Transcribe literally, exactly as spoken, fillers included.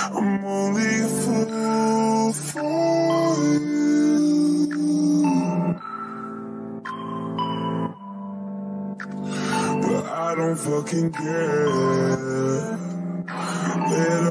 I'm only a fool for you, but I don't fucking care. Let